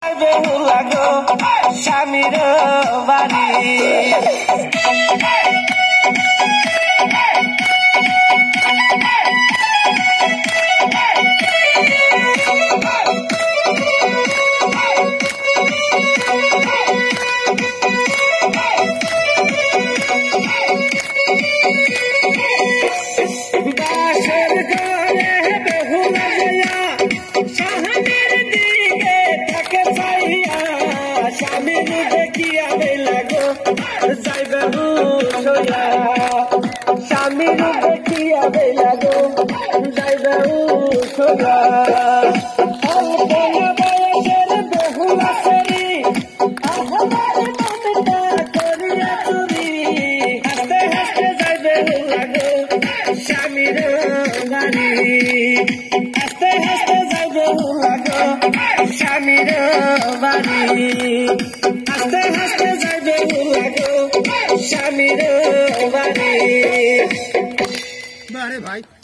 যাইবে লাগো স্বামীর বাড়ি স্বামীর দেখিয়া বেলাগো যাইবে উঠোয়া বয়সের বেহুলা সেরি আমার মনটা করিয়া চুরি হাসতে হাসতে যাইবে লাগো স্বামীর বাড়ি হাসতে হাসতে যাইবে লাগো স্বামীর বাড়ি হাসতে হাসতে যাইবে লাগো স্বামীর বাড়ি। বারে ভাই।